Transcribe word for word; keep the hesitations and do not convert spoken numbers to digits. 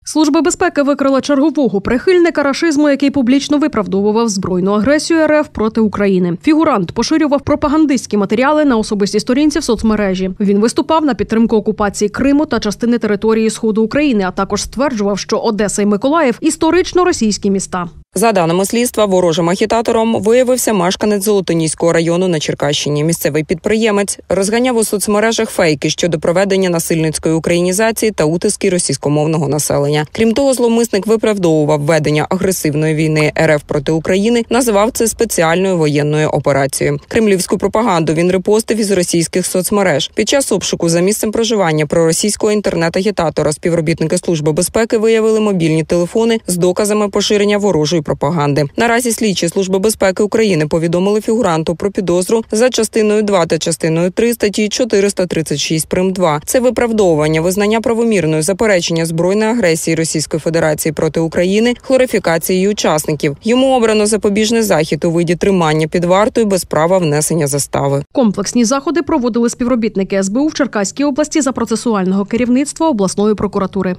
Служба безпеки викрила чергового прихильника рашизму, який публічно виправдовував збройну агресію РФ проти України. Фігурант поширював пропагандистські матеріали на особистій сторінці в соцмережі. Він виступав на підтримку окупації Криму та частини території Сходу України, а також стверджував, що Одеса і Миколаїв – історично російські міста. За даними слідства, ворожим агітатором виявився мешканець Золотоніського району на Черкащині. Місцевий підприємець розганяв у соцмережах фейки щодо проведення насильницької українізації та утиски російськомовного населення. Крім того, зловмисник виправдовував ведення агресивної війни РФ проти України, називав це спеціальною воєнною операцією. Кремлівську пропаганду він репостив із російських соцмереж. Під час обшуку за місцем проживання проросійського інтернет-агітатора співробітники Служби безпеки виявили мобільні телефони з доказами поширення ворожої пропаганди. Наразі слідчі Служби безпеки України повідомили фігуранту про підозру за частиною два та частиною три статті чотириста тридцять шість прим. два. Це виправдовування, визнання правомірної заперечення збройної агресії Російської Федерації проти України, хлорифікації її учасників. Йому обрано запобіжний захід у виді тримання під вартою без права внесення застави. Комплексні заходи проводили співробітники ес бе у в Черкаській області за процесуального керівництва обласної прокуратури.